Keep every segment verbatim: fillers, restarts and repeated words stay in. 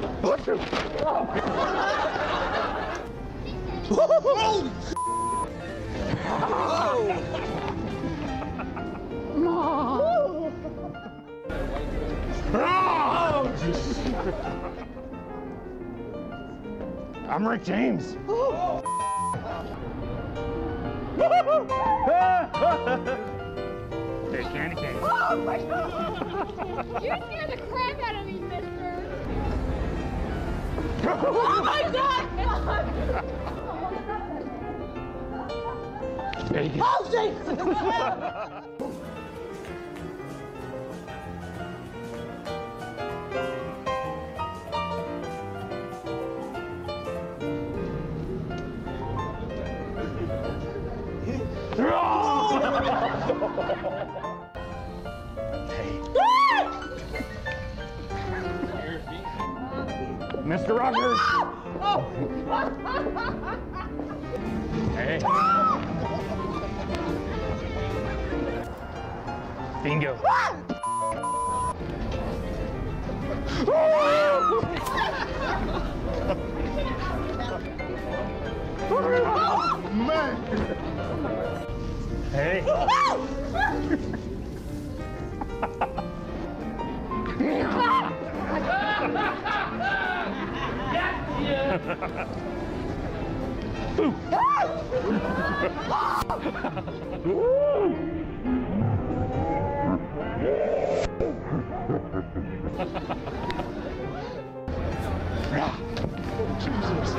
I'm Rick James. Hey, candy cane. Oh my God! You scared the crap out of me, mister. Oh my God! Bacon. Oh, Jesus! Mister Rogers! Hey. Bingo. Man. Hey. Jesus.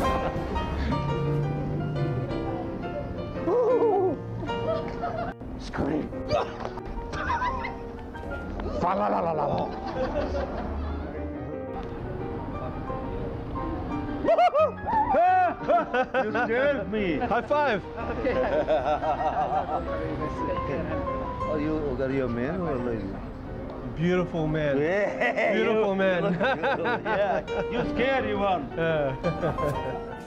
Scream. Fa la la la la. You scared me. High five. Oh, you are you a man or a lady? Beautiful man. Yeah, Beautiful you, man. You look beautiful. Yeah, you scared, Ivan. Yeah.